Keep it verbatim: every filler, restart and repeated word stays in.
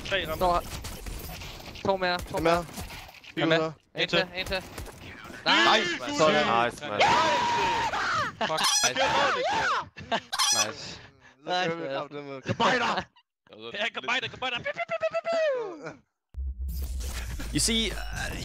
Tre rammer. Står her. To mere, to mere. Jeg er med. En til, en til. Nice, man. Sådan. Nice, man. Fuck. Nice. Nice. Kabajder! Ja, kabajder, kabajder. You see, uh,